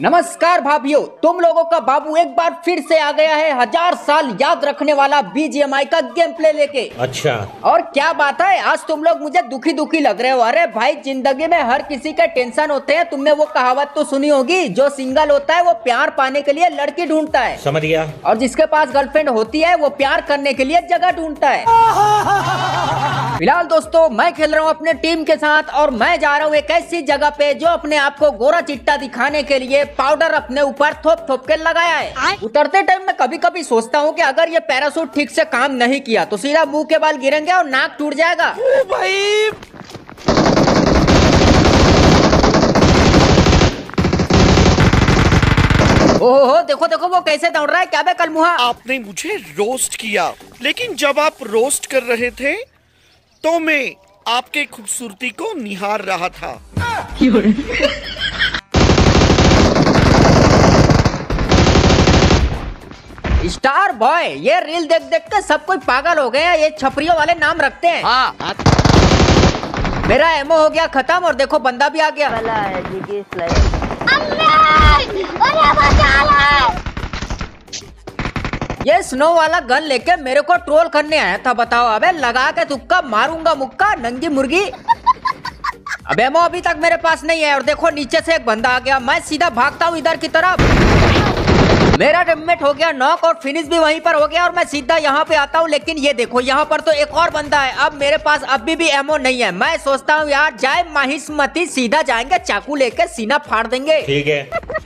नमस्कार भाभीओ, तुम लोगों का बाबू एक बार फिर से आ गया है 1000 साल याद रखने वाला बीजीएमआई का गेम प्ले लेके। अच्छा, और क्या बात है, आज तुम लोग मुझे दुखी दुखी लग रहे हो। अरे भाई, जिंदगी में हर किसी के टेंशन होते हैं। तुमने वो कहावत तो सुनी होगी, जो सिंगल होता है वो प्यार पाने के लिए लड़की ढूंढता है, समझ गया। और जिसके पास गर्लफ्रेंड होती है वो प्यार करने के लिए जगह ढूंढता है। फिलहाल दोस्तों, मैं खेल रहा हूँ अपने टीम के साथ और मैं जा रहा हूँ एक ऐसी जगह पे जो अपने आप को गोरा चिट्टा दिखाने के लिए पाउडर अपने ऊपर थोप थोप के लगाया है। उतरते टाइम मैं कभी कभी सोचता हूँ कि अगर ये पैराशूट ठीक से काम नहीं किया तो सीधा मुंह के बाल गिरेंगे और नाक टूट जाएगा। भाई ओहो, देखो देखो वो कैसे दौड़ रहा है। क्या बे कलमुहा, आपने मुझे रोस्ट किया, लेकिन जब आप रोस्ट कर रहे थे तो मैं आपके खूबसूरती को निहार रहा था। स्टार बॉय, ये रील देख देख के सब कोई पागल हो गए हैं। ये छपरियों वाले नाम रखते हैं। हाँ। मेरा एमओ हो गया खत्म और देखो बंदा भी आ गया। ये स्नो वाला गन लेके मेरे को ट्रोल करने आया था। बताओ, अबे लगा के तुक्का मारूंगा मुक्का नंगी मुर्गी। अबे एमओ अभी तक मेरे पास नहीं है और देखो नीचे से एक बंदा आ गया। मैं सीधा भागता हूँ इधर की तरफ। मेरा टीममेट हो गया नॉक और फिनिश भी वहीं पर हो गया और मैं सीधा यहाँ पे आता हूँ। लेकिन ये देखो, यहाँ पर तो एक और बंदा है। अब मेरे पास अभी भी एमओ नहीं है। मैं सोचता हूँ यार, जाए माहिस्मती, सीधा जाएंगे चाकू लेके सीना फाड़ देंगे। ठीक है।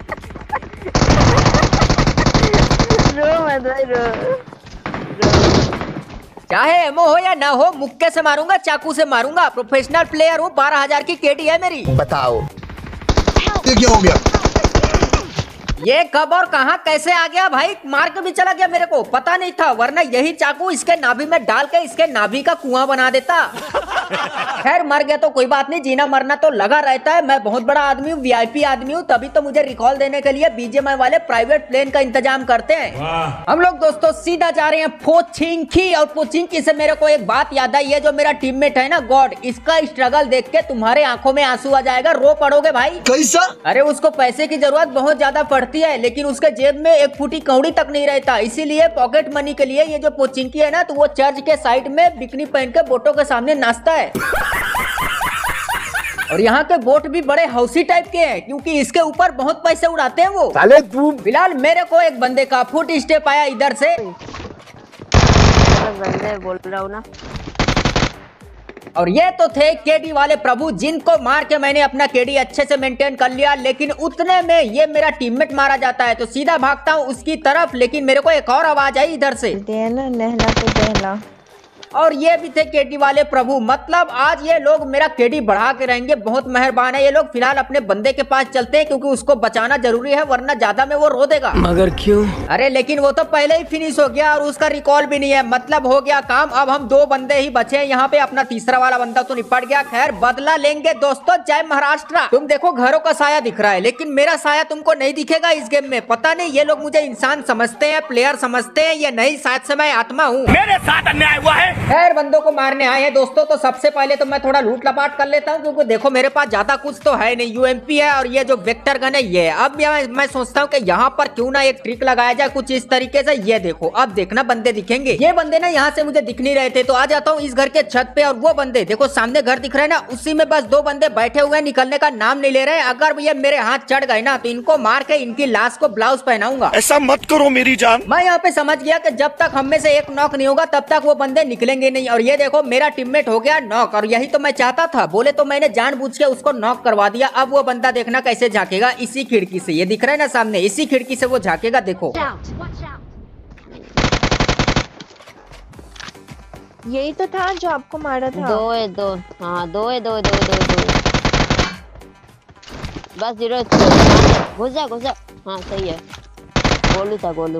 चाहे एमओ हो या ना हो, मुक्के से मारूंगा, चाकू से मारूंगा। प्रोफेशनल प्लेयर हूँ, 12,000 की केडी है मेरी। बताओ ये क्या हो गया? ये कब और कहां कैसे आ गया भाई? मार के भी चला गया, मेरे को पता नहीं था, वरना यही चाकू इसके नाभि में डाल के इसके नाभि का कुआं बना देता। खैर, मर गया तो कोई बात नहीं, जीना मरना तो लगा रहता है। मैं बहुत बड़ा आदमी हूँ, वीआईपी आदमी हूँ, तभी तो मुझे रिकॉल देने के लिए बीजीएमआई वाले प्राइवेट प्लेन का इंतजाम करते हैं। हम लोग दोस्तों सीधा जा रहे हैं पोचिंकी, और पोचिंकी से मेरे को एक बात याद आई। ये जो मेरा टीममेट है ना गॉड, इसका स्ट्रगल देख के तुम्हारे आंखों में आंसू आ जाएगा, रो पड़ोगे भाई। कैसा? अरे उसको पैसे की जरूरत बहुत ज्यादा पड़ती है, लेकिन उसके जेब में एक फुटी कौड़ी तक नहीं रहता। इसीलिए पॉकेट मनी के लिए ये जो पोचिंकी है ना, तो वो चर्च के साइड में बिकनी पहन के बोटों के सामने नाचता है। और यहाँ के बोट भी बड़े हौसी टाइप के हैं, क्योंकि इसके ऊपर बहुत पैसे उड़ाते हैं वो। साले तू फिलहाल मेरे को एक बंदे का फुट स्टेप आया इधर से। बंदे बोल रहा हूँ ना। और ये तो थे केडी वाले प्रभु, जिनको मार के मैंने अपना केडी अच्छे से मेंटेन कर लिया। लेकिन उतने में ये मेरा टीममेट मारा जाता है, तो सीधा भागता हूँ उसकी तरफ। लेकिन मेरे को एक और आवाज आई इधर से, देना नहला तो देना। और ये भी थे केडी वाले प्रभु। मतलब आज ये लोग मेरा केडी बढ़ा के रहेंगे, बहुत मेहरबान है ये लोग। फिलहाल अपने बंदे के पास चलते हैं, क्योंकि उसको बचाना जरूरी है, वरना ज्यादा में वो रो देगा। मगर क्यों? अरे लेकिन वो तो पहले ही फिनिश हो गया और उसका रिकॉल भी नहीं है। मतलब हो गया काम। अब हम 2 बंदे ही बचे हैं यहाँ पे, अपना तीसरा वाला बंदा तो निपट गया। खैर, बदला लेंगे दोस्तों। जय महाराष्ट्र। तुम देखो घरों का साया दिख रहा है, लेकिन मेरा साया तुमको नहीं दिखेगा इस गेम में। पता नहीं ये लोग मुझे इंसान समझते हैं, प्लेयर समझते हैं या नहीं, शायद से मैं आत्मा हूँ। मेरे साथ अन्याय हुआ है। खैर, बंदों को मारने आए हैं दोस्तों, तो सबसे पहले तो मैं थोड़ा लूट लपाट कर लेता हूँ, क्योंकि देखो मेरे पास ज्यादा कुछ तो है नहीं। यूएमपी है और ये जो वेक्टर गन है ये। अब मैं सोचता हूँ कि यहाँ पर क्यों ना एक ट्रिक लगाया जाए कुछ इस तरीके से। ये देखो, अब देखना बंदे दिखेंगे। ये बंदे ना यहाँ से मुझे दिख नहीं रहे थे, तो आ जाता हूँ इस घर के छत पे। और वो बंदे देखो, सामने घर दिख रहा है ना, उसी में बस 2 बंदे बैठे हुए हैं, निकलने का नाम नहीं ले रहे। अगर ये मेरे हाथ चढ़ गए ना, तो इनको मार के इनकी लाश को ब्लाउज पहनाऊंगा। ऐसा मत करो मेरी जान। मैं यहाँ पे समझ गया कि जब तक हम में से एक नॉक नहीं होगा तब तक वो बंदे निकलेंगे नहीं। और ये देखो, मेरा टीममेट हो गया नॉक, और यही तो मैं चाहता था। बोले तो मैंने जानबूझ के उसको नॉक करवा दिया। अब वो बंदा देखना कैसे झांकेगा, इसी खिड़की से। ये दिख रहा है ना सामने, इसी खिड़की से वो झांकेगा, देखो। यही तो था जो आपको मारा था। 2 है 2। हाँ 2 है 2 बस 0। घुस जा। हाँ सही है, गोलू था गोलू।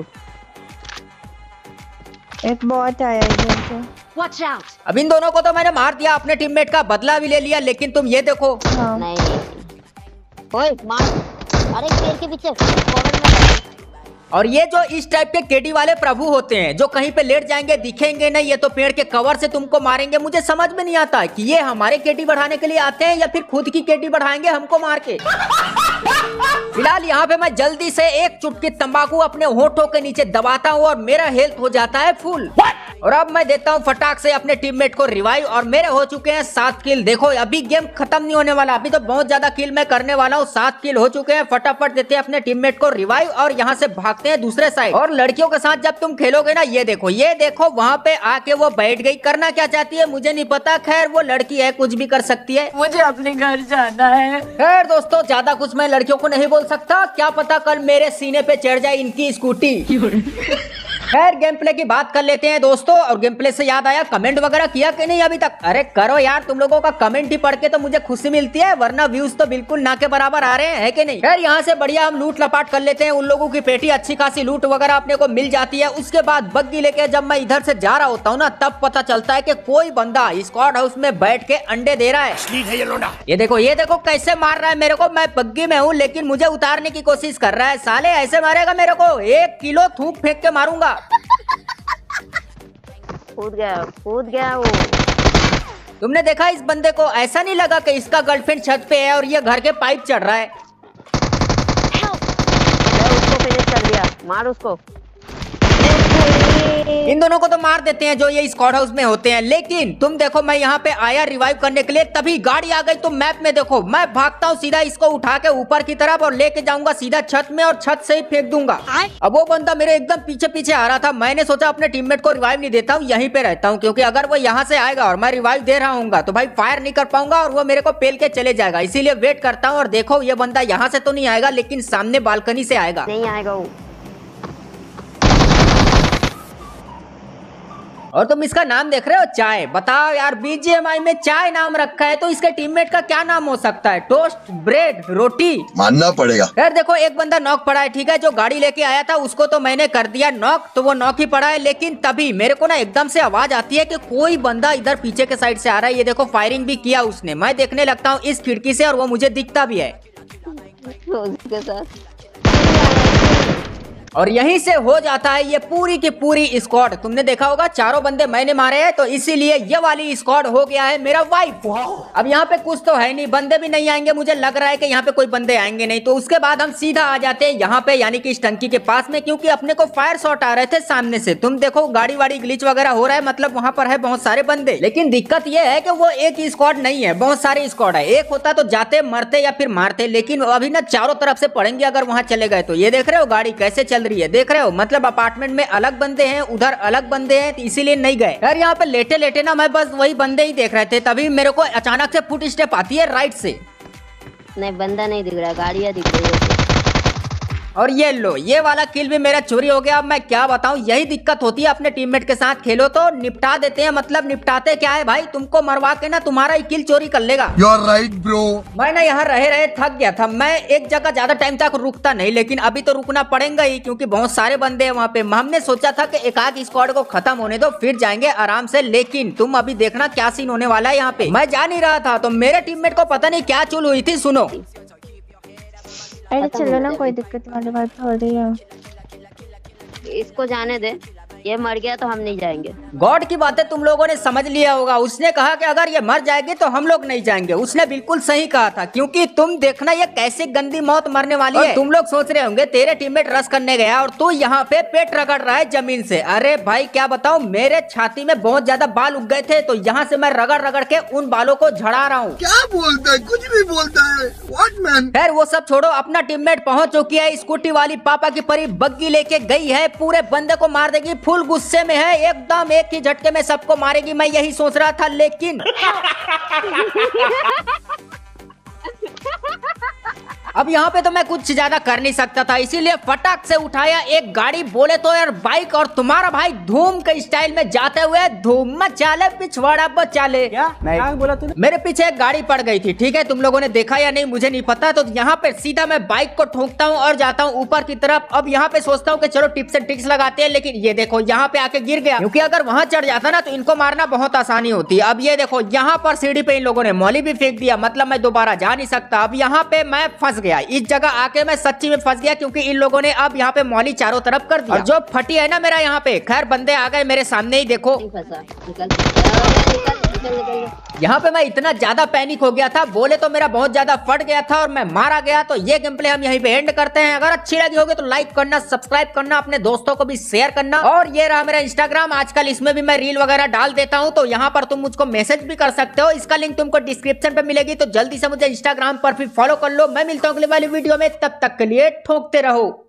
एक बॉट आया इधर से। Watch out! अब इन दोनों को तो मैंने मार दिया, अपने टीममेट का बदला भी ले लिया। लेकिन तुम ये देखो। हाँ। नहीं ओए मार। अरे पेड़ के पीछे कॉर्नर में। और ये जो इस टाइप के केडी वाले प्रभु होते हैं, जो कहीं पे लेट जाएंगे, दिखेंगे नहीं, ये तो पेड़ के कवर से तुमको मारेंगे। मुझे समझ में नहीं आता कि ये हमारे केडी बढ़ाने के लिए आते हैं या फिर खुद की केडी बढ़ाएंगे हमको मार के। फिलहाल यहाँ पे मैं जल्दी से एक चुटकी तंबाकू अपने होठों के नीचे दबाता हूँ और मेरा हेल्थ हो जाता है फुल। और अब मैं देता हूँ फटाक से अपने टीममेट को रिवाइव और मेरे हो चुके हैं 7 किल। देखो अभी गेम खत्म नहीं होने वाला, अभी तो बहुत ज्यादा किल मैं करने वाला हूँ। 7 किल हो चुके हैं। फटाफट देते हैं अपने टीममेट को रिवाइव और यहाँ से भागते हैं दूसरे साइड। और लड़कियों के साथ जब तुम खेलोगे ना, ये देखो वहाँ पे आके वो बैठ गई। करना क्या चाहती है मुझे नहीं पता, खैर वो लड़की है, कुछ भी कर सकती है। मुझे अपने घर जाना है। खैर दोस्तों, ज्यादा कुछ मैं लड़कियों को नहीं बोल सकता, क्या पता कल मेरे सीने पे चढ़ जाए इनकी स्कूटी। खैर गेम प्ले की बात कर लेते हैं दोस्तों। और गेम प्ले से याद आया, कमेंट वगैरह किया कि नहीं अभी तक? अरे करो यार, तुम लोगों का कमेंट ही पढ़ के तो मुझे खुशी मिलती है, वरना व्यूज तो बिल्कुल ना के बराबर आ रहे हैं, कि नहीं? खैर यहाँ से बढ़िया हम लूट लपाट कर लेते हैं। उन लोगों की पेटी अच्छी खासी लूट वगैरह अपने को मिल जाती है। उसके बाद बग्गी लेके जब मैं इधर से जा रहा होता हूँ ना, तब पता चलता है कि कोई बंदा स्क्वाड हाउस में बैठ के अंडे दे रहा है। ये देखो कैसे मार रहा है मेरे को। मैं बग्गी में हूँ लेकिन मुझे उतारने की कोशिश कर रहा है। साले ऐसे मारेगा मेरे को, 1 किलो थूक फेंक के मारूंगा। कूद गया वो। तुमने देखा इस बंदे को? ऐसा नहीं लगा कि इसका गर्लफ्रेंड छत पे है और ये घर के पाइप चढ़ रहा है। उसको फिनिश कर दिया, मार उसको। इन दोनों को तो मार देते हैं जो ये स्क्वाड हाउस में होते हैं। लेकिन तुम देखो, मैं यहाँ पे आया रिवाइव करने के लिए, तभी गाड़ी आ गई। तो मैप में देखो, मैं भागता हूँ सीधा इसको उठा के ऊपर की तरफ और लेके जाऊंगा सीधा छत में और छत से ही फेंक दूंगा। अब वो बंदा मेरे एकदम पीछे पीछे आ रहा था। मैंने सोचा अपने टीममेट को रिवाइव नहीं देता हूँ, यहीं पे रहता हूँ, क्योंकि अगर वो यहाँ से आएगा और मैं रिवाइव दे रहा हूँ तो भाई फायर नहीं कर पाऊंगा और वो मेरे को पेल के चले जाएगा। इसीलिए वेट करता हूँ। और देखो ये बंदा यहाँ से तो नहीं आएगा, लेकिन सामने बालकनी से आएगा। नहीं आएगा वो। और तुम इसका नाम देख रहे हो, चाय। बताओ यार, बीजीएमआई में चाय नाम रखा है तो इसके टीममेट का क्या नाम हो सकता है? टोस्ट, ब्रेड, रोटी, मानना पड़ेगा। यार देखो एक बंदा नॉक पड़ा है, ठीक है। जो गाड़ी लेके आया था उसको तो मैंने कर दिया नॉक, तो वो नॉक ही पड़ा है। लेकिन तभी मेरे को ना एकदम से आवाज आती है कि कोई बंदा इधर पीछे के साइड से आ रहा है। ये देखो फायरिंग भी किया उसने। मैं देखने लगता हूँ इस खिड़की से और वो मुझे दिखता भी है। उसके साथ और यहीं से हो जाता है ये पूरी की पूरी स्क्वाड। तुमने देखा होगा 4 बंदे मैंने मारे हैं, तो इसीलिए ये वाली स्क्वाड हो गया है मेरा वाइफ। अब यहाँ पे कुछ तो है नहीं, बंदे भी नहीं आएंगे। मुझे लग रहा है कि यहाँ पे कोई बंदे आएंगे नहीं। तो उसके बाद हम सीधा आ जाते हैं यहाँ पे, यानी कि इस टंकी के पास में, क्योंकि अपने को फायर शॉट आ रहे थे सामने से। तुम देखो गाड़ी वाड़ी ग्लिच वगैरह हो रहा है, मतलब वहाँ पर है बहुत सारे बंदे। लेकिन दिक्कत ये है कि वो एक ही स्क्वाड नहीं है, बहुत सारे स्क्वाड है। एक होता तो जाते मरते या फिर मारते, लेकिन अभी ना चारों तरफ से पड़ेंगे अगर वहाँ चले गए तो। ये देख रहे हो गाड़ी कैसे चल रही है, देख रहे हो? मतलब अपार्टमेंट में अलग बंदे हैं, उधर अलग बंदे हैं, तो इसीलिए नहीं गए। यार यहाँ पे लेटे लेटे ना मैं बस वही बंदे ही देख रहे थे, तभी मेरे को अचानक से फुट स्टेप आती है राइट से। नहीं, बंदा नहीं दिख रहा, गाड़ियाँ दिख रही है। और ये लो, ये वाला किल भी मेरा चोरी हो गया। अब मैं क्या बताऊं, यही दिक्कत होती है अपने टीममेट के साथ खेलो तो निपटा देते हैं। मतलब निपटाते क्या है भाई, तुमको मरवा के ना तुम्हारा ही किल चोरी कर लेगा। You are right bro. मैं ना यहाँ रहे रहे थक गया था। मैं एक जगह ज्यादा टाइम तक रुकता नहीं, लेकिन अभी तो रुकना पड़ेगा ही, क्योंकि बहुत सारे बंदे हैं वहाँ पे। हमने सोचा था कि एक आध स्क्वाड को खत्म होने दो, फिर जाएंगे आराम से। लेकिन तुम अभी देखना क्या सीन होने वाला है यहाँ पे। मैं जा नहीं रहा था तो मेरे टीममेट को पता नहीं क्या चूल हुई थी। सुनो, अरे चलो ना, कोई दिक्कत वाली बात हो रही है। इसको जाने दे, ये मर गया तो हम नहीं जाएंगे। गॉड की बातें तुम लोगों ने समझ लिया होगा। उसने कहा कि अगर ये मर जाएगी तो हम लोग नहीं जाएंगे। उसने बिल्कुल सही कहा था, क्योंकि तुम देखना ये कैसे गंदी मौत मरने वाली है। तुम लोग सोच रहे होंगे तेरे टीममेट रश करने गया और तू यहाँ पे पेट रगड़ रहा है जमीन से। अरे भाई क्या बताऊं, मेरे छाती में बहुत ज्यादा बाल उग गए थे, तो यहाँ से मैं रगड़ रगड़ के उन बालों को झड़ा रहा हूँ। क्या बोलता है, कुछ भी बोलता है। What man. खैर वो सब छोड़ो, अपना टीममेट पहुंच चुकी है। स्कूटी वाली पापा की परी बग्गी लेके गई है, पूरे बंदे को मार देगी। फुल गुस्से में है एकदम, एक ही झटके में सबको मारेगी। मैं यही सोच रहा था, लेकिन अब यहाँ पे तो मैं कुछ ज्यादा कर नहीं सकता था, इसीलिए फटाक से उठाया एक गाड़ी, बोले तो यार बाइक, और तुम्हारा भाई धूम के स्टाइल में जाते हुए धूम मचाले पिछवाड़ा बचाले। क्या बोला तूने? मेरे पीछे एक गाड़ी पड़ गई थी, ठीक है। तुम लोगों ने देखा या नहीं मुझे नहीं पता। तो यहाँ पे सीधा मैं बाइक को ठोकता हूँ और जाता हूँ ऊपर की तरफ। अब यहाँ पे सोचता हूँ कि चलो टिप्स एंड ट्रिक्स लगाते हैं, लेकिन ये देखो यहाँ पे आके गिर गया, क्योंकि अगर वहां चढ़ जाता ना तो इनको मारना बहुत आसानी होती है। अब ये देखो यहाँ पर सीढ़ी पे इन लोगों ने मौली भी फेंक दिया, मतलब मैं दोबारा जा नहीं सकता। अब यहाँ पे मैं फंस गया, इस जगह आके मैं सच्ची में फंस गया, क्योंकि इन लोगों ने अब यहाँ पे मौली चारों तरफ कर दिया। और जो फटी है ना मेरा यहाँ पे। खैर बंदे आ गए मेरे सामने ही, देखो। नहीं फंसा, निकल निकल। यहाँ पे मैं इतना ज्यादा पैनिक हो गया था, बोले तो मेरा बहुत ज्यादा फट गया था और मैं मारा गया। तो ये गेम प्ले हम यहीं पे एंड करते हैं। अगर अच्छी लगी होगी तो लाइक करना, सब्सक्राइब करना, अपने दोस्तों को भी शेयर करना। और ये रहा मेरा इंस्टाग्राम, आजकल इसमें भी मैं रील वगैरह डाल देता हूँ, तो यहाँ पर तुम मुझको मैसेज भी कर सकते हो। इसका लिंक तुमको डिस्क्रिप्शन पे मिलेगी, तो जल्दी से मुझे इंस्टाग्राम पर भी फॉलो कर लो। मैं मिलता हूँ अगली वाली वीडियो में, तब तक के लिए ठोकते रहो।